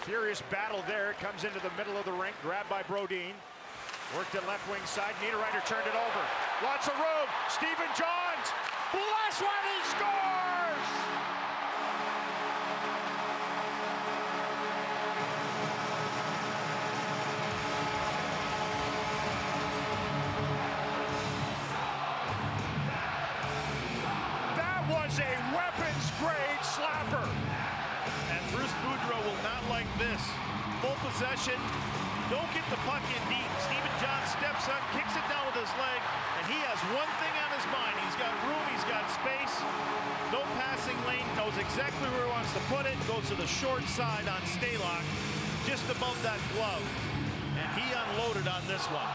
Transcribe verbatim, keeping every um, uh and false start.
Furious battle there. It comes into the middle of the rink, grabbed by Brodin. Worked at left wing side. Niederreiter turned it over. Lots of room. Stephen Johns. Last one, he scores! That was a weapons-grade slapper. And Bruce Boudreau will not like this. Full possession. Don't get the puck in deep. Stephen Johns steps up, kicks it down with his leg, and he has one thing on his mind. He's got room, he's got space, no passing lane, knows exactly where he wants to put it, goes to the short side on Stalock, just above that glove. And he unloaded on this one.